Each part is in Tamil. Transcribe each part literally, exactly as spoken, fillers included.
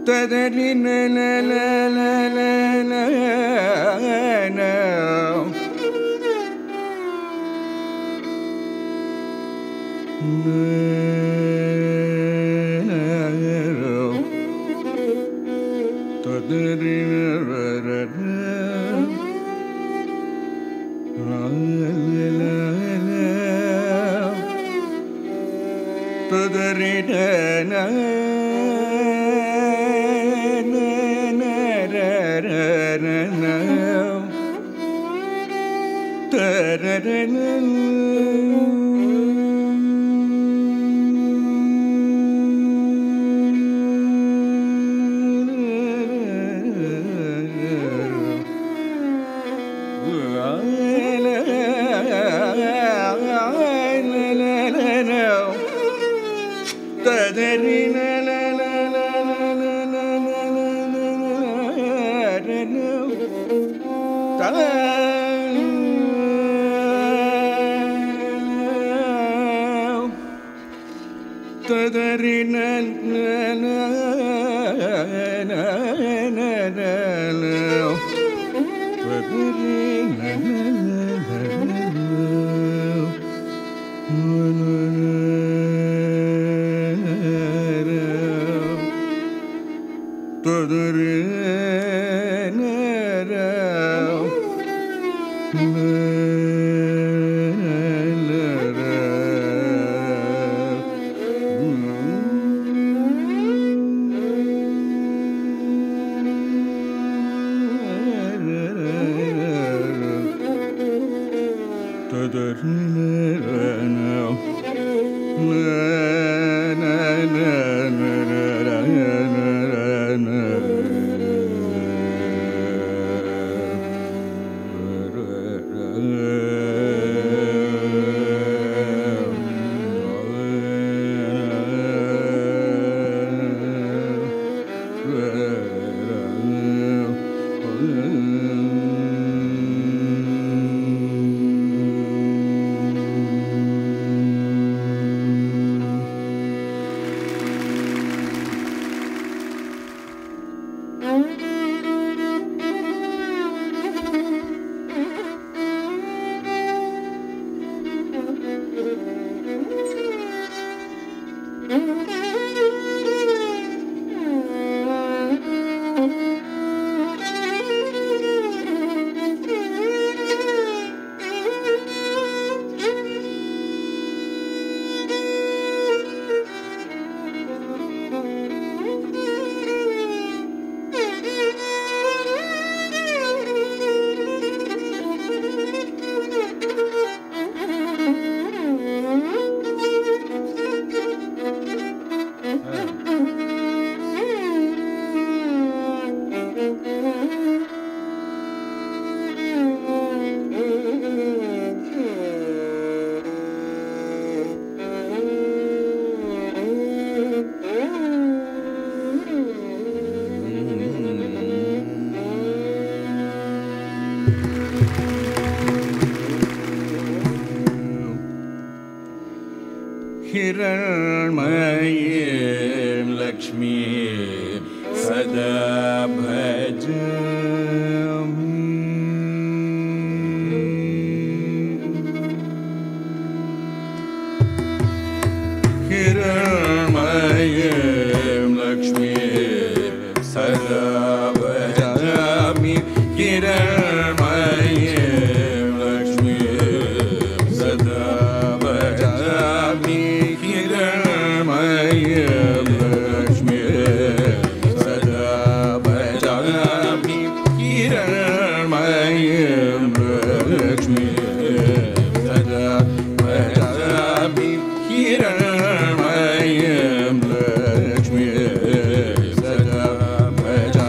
हिरण्मयीं लक्ष्मीं सदा भजामि। हिरण्मयीं लक्ष्मीं सदा भजामि। हिरण्मयीं लक्ष्मीं सदा भजामि। हिरण्मयीं लक्ष्मीं सदा भजामि। हिरण्मयीं लक्ष्मीं सदा भजामि। हिरण्मयीं लक्ष्मीं सदा भजामि।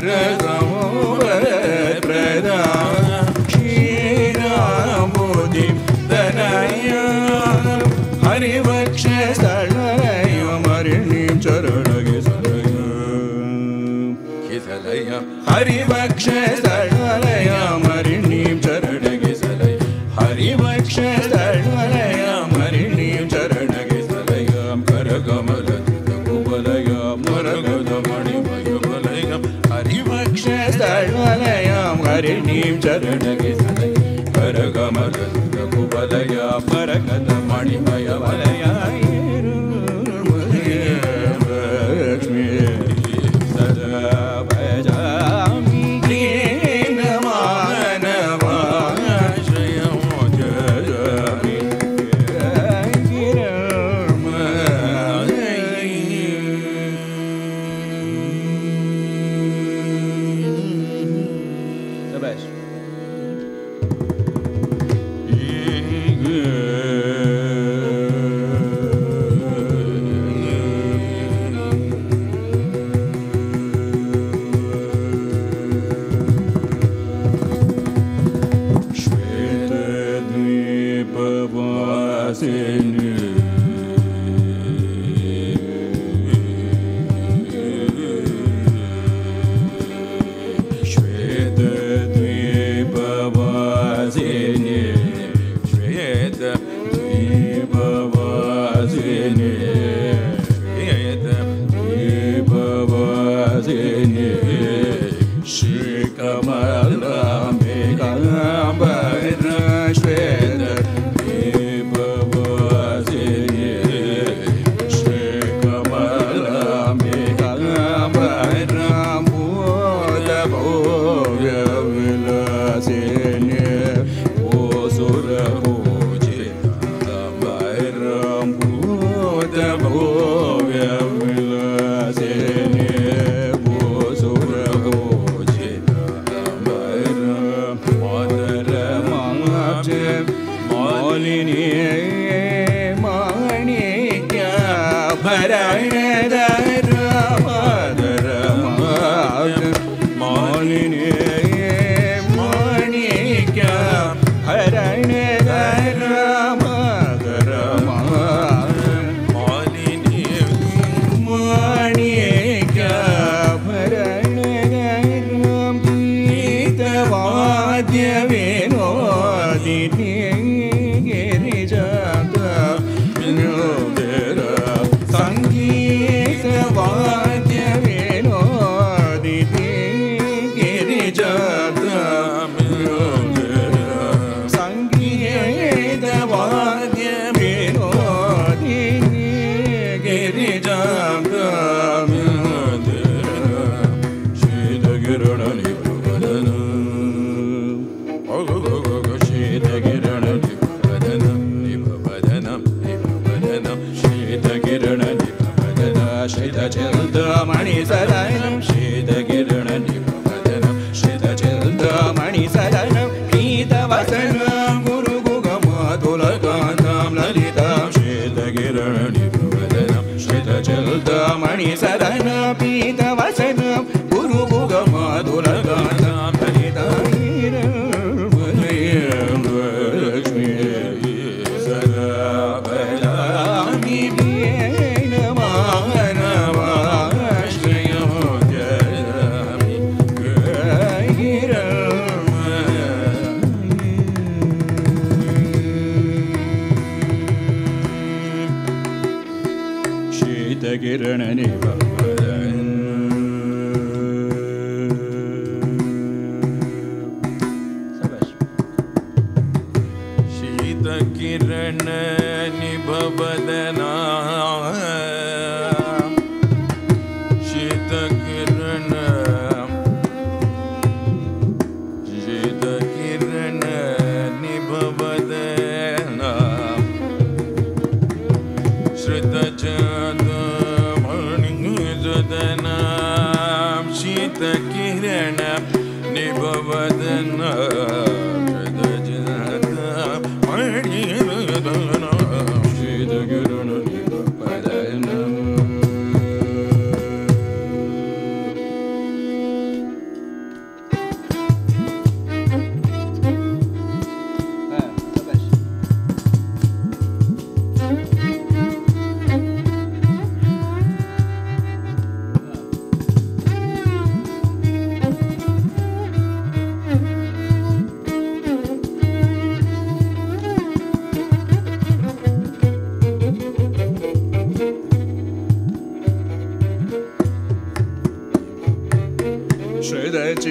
हरिवक्ष स्थलय मरिणीं चरणगे सलय हरिवक्ष स्थलय मरिणीं चरणगे सलय करकमल कुबलय मरगदमणिमय बलय हरिवक्ष स्थलय मरिणीं चरणगे सलय करकमल कुबलय मरगदमणिमय बलय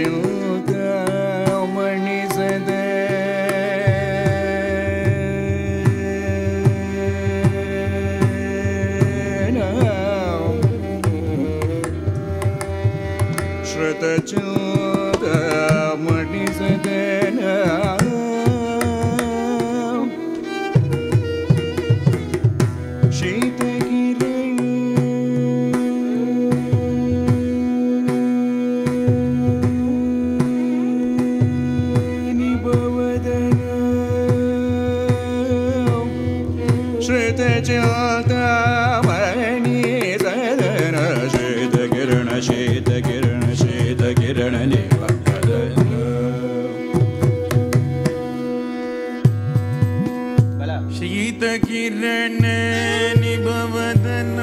ಚಿಂತಾಮಣಿ ಸದಾ ಶ್ರುತ ಚಿಂತಾಮಣಿ ಸದನ ಕಿರಣ ನಿಭವದನ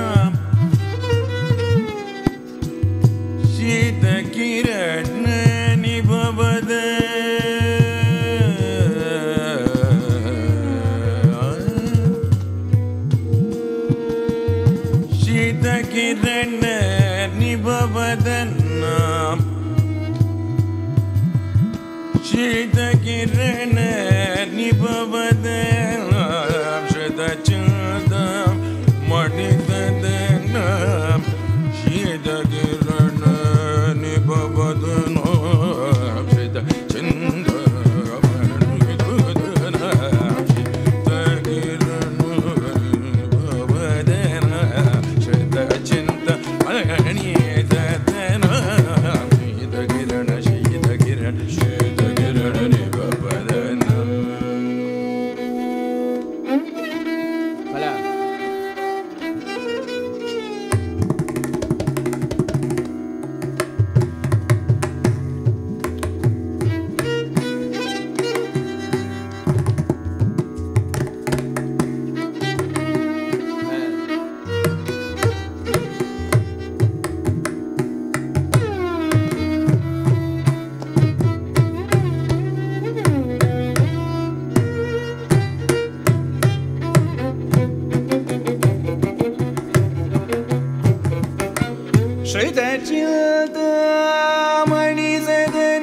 ಶೀತ ಕಿರಣ ನಿಭವದ ಶೀತ ಕಿರಣ ನಿಭವದನ ಶೀತ ಕಿರಣ ನಿಭವದ ಚಿಂತಾಮಣಿ ಸದನ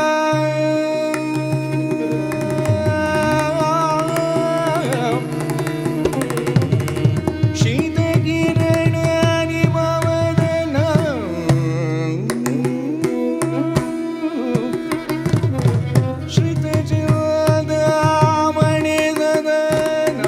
ಶೀತ ಕಿರಣ ನಿಭವದನ ಶ್ರುತ ಚಿಂತಾಮಣಿ ಸದನ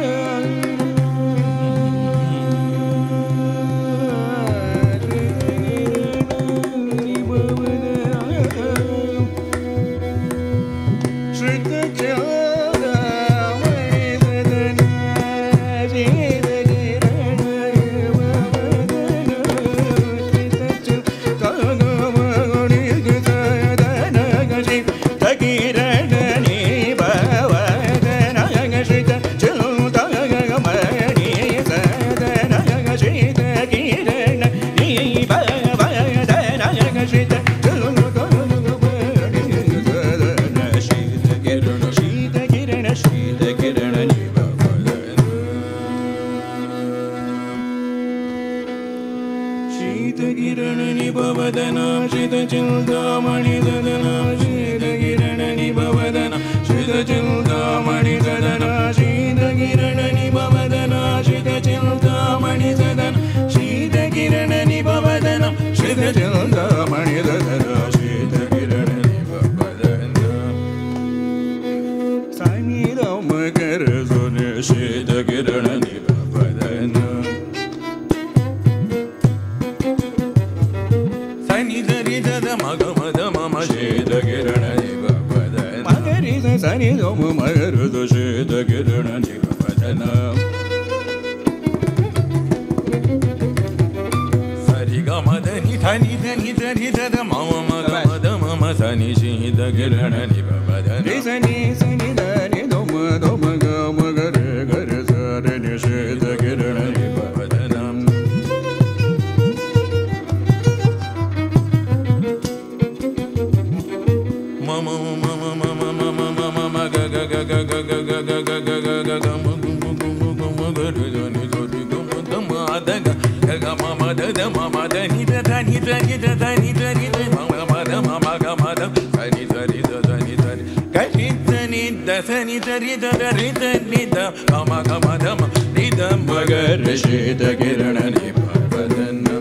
ಕಿರಣ ನಿಭವದನ ಶ್ರಿತ ಚಿಂತಾಮಣಿ ಸದನ ಶೀತ ಕಿರಣ ನಿಭವದನ ಶ್ರಿತ ಚಿಂತಾಮಣಿ ಸದನ ಶೀತ ಕಿರಣ ನಿಭವದನ ಶ್ರಿತ ಚಿಂತಾಮಣಿ ಸದನ ಶೀತ ಕಿರಣ ನಿಭವದನ ಶ್ರಿತ ಚಿಂತಾಮಣಿ ಸದನ ಶೀತ ಕಿರಣ ನಿಭವದನ ಸಾನಿದ ಮಕರ ಸೋನ ಶೀತ ಕಿರಣ ನಿಭವದನ ಸನಿ ಸೋಮ ಮಗರುದು ಶೀತ ಕಿರಣ ನಿಭವದನ ಸರಿ ಗ ಮದ ನಿ ಧನಿ ಧನಿ ಧನಿ ಧದ ಮಮ ಮಗ ಮದ ಮಮ ಸನಿ ಶೀತ ಕಿರಣ ನಿಭವದನ ಸನಿ ಸನಿ ಧನಿ ಧಮ ಧಮ ಗ ಮಗ ರೆ ಗ ರೆ ಸ ರೆ ನಿ ಶೀತ ಕಿರಣ ನಿಭವದನ ಮಮ ಮಮ ಮಮ ಮಮ ಮಮ ಗ ಗ ಗ ಗ ಗ ಗ ಗ ಗ ಗ ಗ ಗ ಗ ಗ ಮ ಗ ಮ ಗ ಮ ಗ ಮ ಗ ರೆ ದ ನಿ ದ ರಿ ಗ ಮ ದ ಮ ದ ಗ ಗ ಮ ಮ ದ ದ ಮ ಮ ದ ನಿ ದ ದ ನಿ ದ ನಿ ದ ದ ನಿ ದ ನಿ ದ ಮ ಮ ದ ಮ ಮ ಗ ಮ madam sani sari da sani sari kari sani da sani sari da da ri da ni da gama gama da ma ni da magar shida kirana ni padanam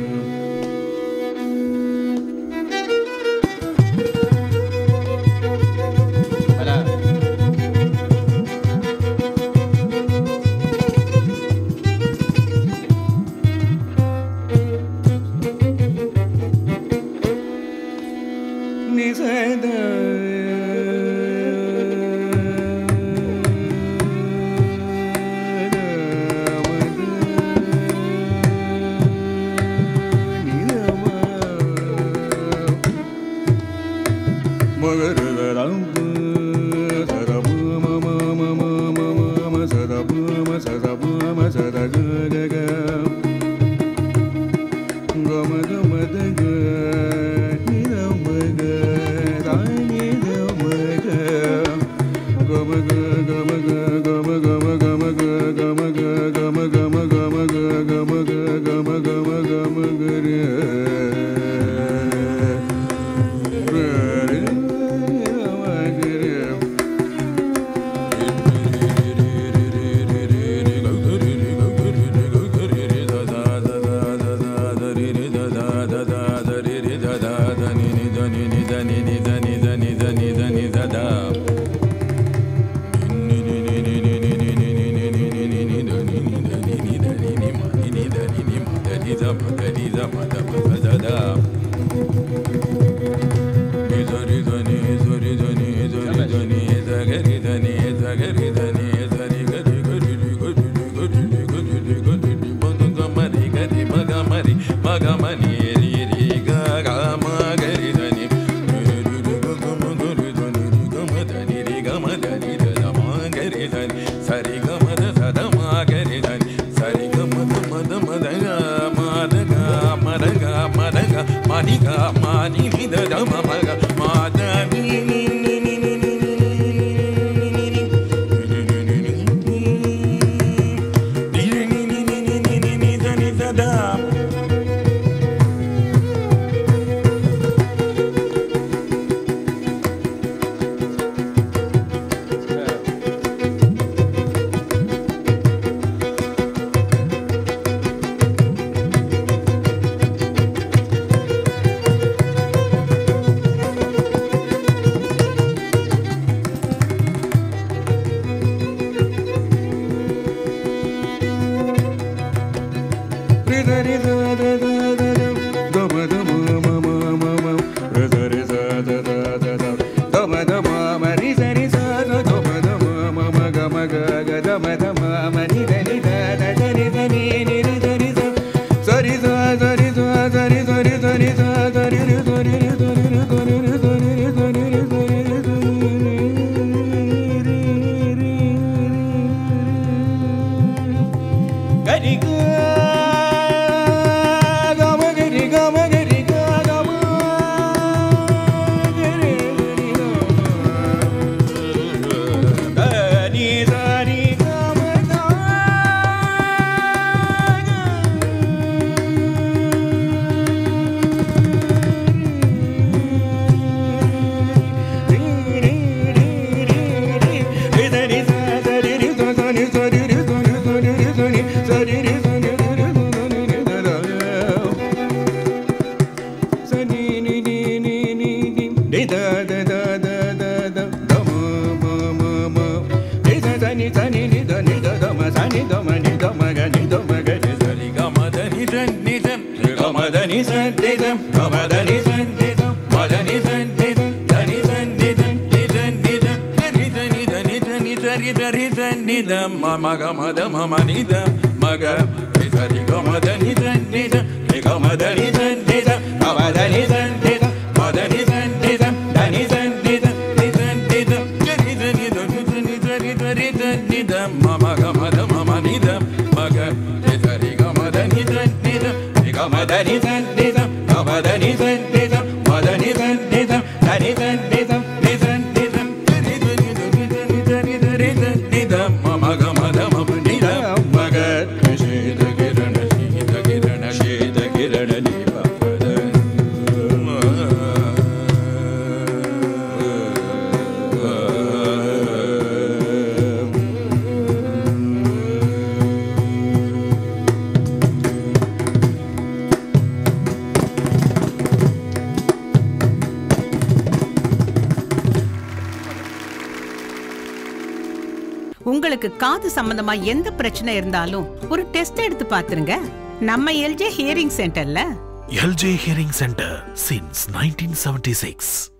உங்களுக்கு காது சம்பந்தமா எந்த பிரச்சனை இருந்தாலும் ஒரு டெஸ்ட் எடுத்து பாத்துருங்க. நம்ம LJ hearing centre. LJ hearing centre since nineteen seventy-six.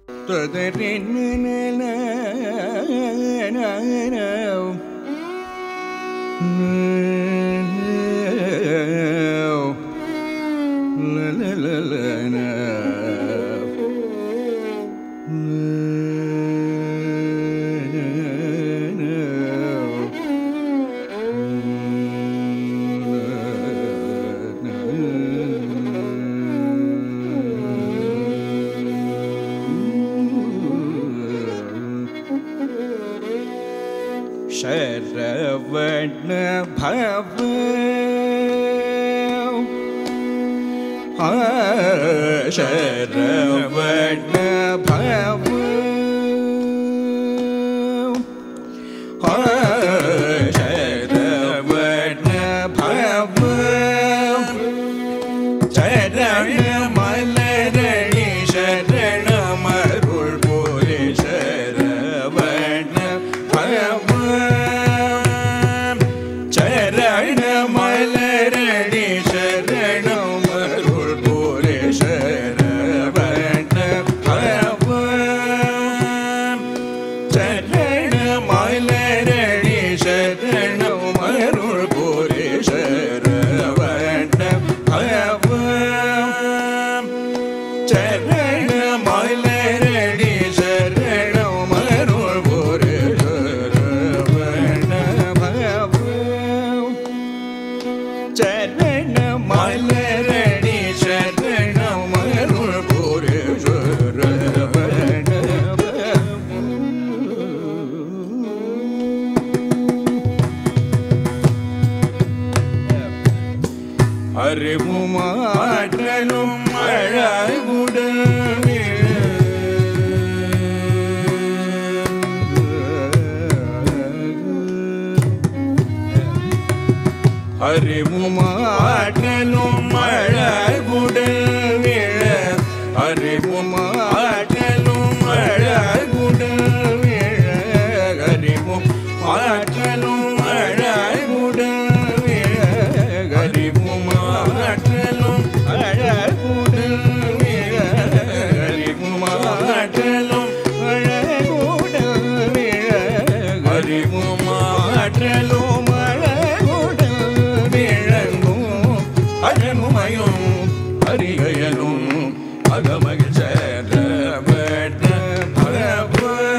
Saravana Bhava Saravana Bhava Saravana भव चरण मलरणि शरण मरुळ बोले शरवण भव चरण मलरणि शरण मरुळ बोले शरवण भव चरण मलरणि शरण मरुळ बोले शरवण भव चरण मलरणि शरण मरुळ बोले शरवण भव चरण मलरणि शरण मरुळ बोले शरवण அறிவுமாற்றலும் அழகுடமே அறிவுமாற்றலும் அழகுடமே அறிவுமாற்றலும் அழகுடமே அறிவும் ஆற்றலும் அழகுடமே அறிவும் ஆற்றலும் அழகுடமே அறிவும் ஆற்றலும் அழகுடமே அறிவும் ஆற்றலும் அழகுடமே அழகுமயும் அறிகையலும் அகமகிழ் சேரவட்ட பரவ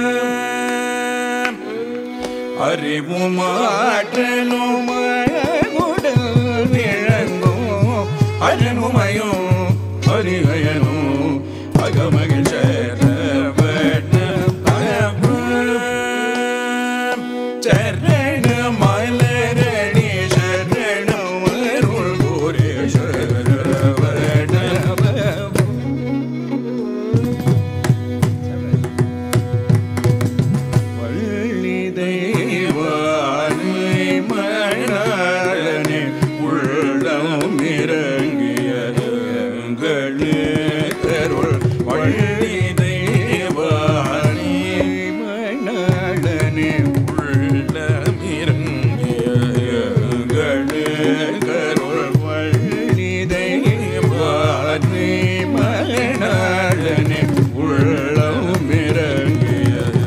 அறிவும் ஆற்றலும் அழகுடல் விளங்கும் அழகுமயும் அறிகையலும் அகமகிழ் சேரவட்ட பரவ சரண மலரணி சரணம் அருள் போரே சரவண வள்ளி தெய்வானை மணாளனே உள்ளம் இறங்கியது கருள் வள்ளி தெய்வானை மணாளனே உள்ளம் இறங்கியது கருள் வள்ளி தெய்வானை மணாளனே உள்ளம் இறங்கியது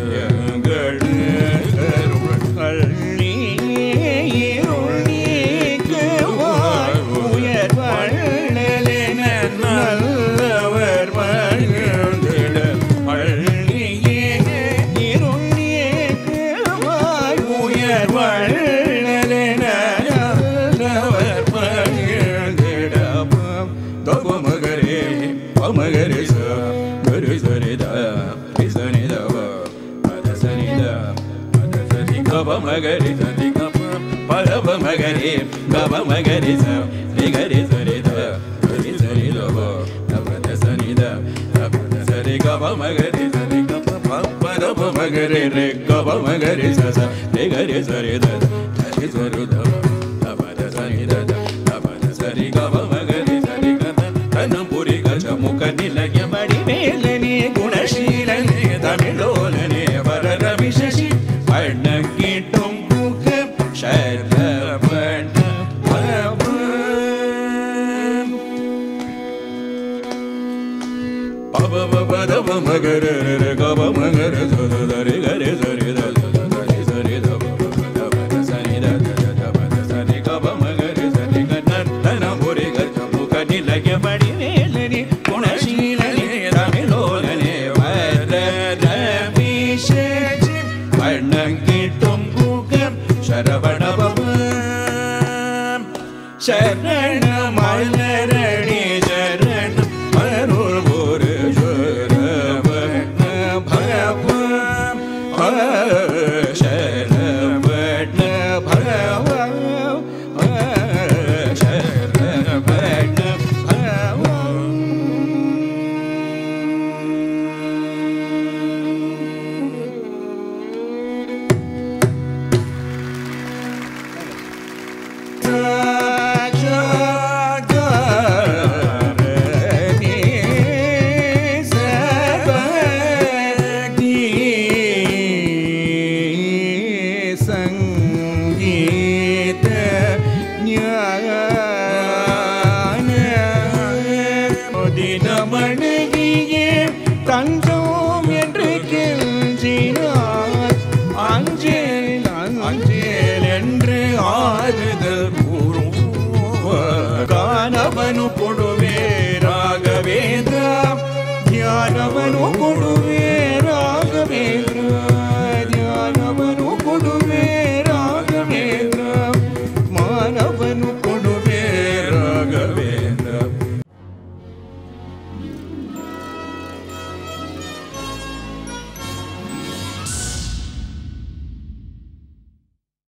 கருள் வள்ளி இருள் நீக்குவாய் உயர் வள்ளலென நல்லவர் மகிழ்ந்திட வள்ளியே இருள் நீக்குவாய் உயர் வள்ளலென நல்லவர் மகிழ்ந்திட தபமகரே பமகரே ச கரு சரித ரிசனிதவ பதசனித பதசரி கபமகரி சதி கப பரபமகரி கபமகரி ச ரிகரி சரித கரி சரிதவ பதசனித பதசரி கபமகரி சதி கப பரபமகரி ரி கபமகரி ச ரிகரி சரித கரி சரிதவ பதசனித பதசரி கபமகரி சதி கத தனபுரி கஜமுக நிலய வடிவேலனே குணசீலனே தமிழோலனே வரரவிசசி வண்ண கீட்டும் re ga ba ma ga re sa da da re ga re sa re da da da da re sa re da ba ba ba da ba da sa ni da da da da ba da sa re ga ba ma ga re sa re ga na na na mo re ga mu ka ni la ge ba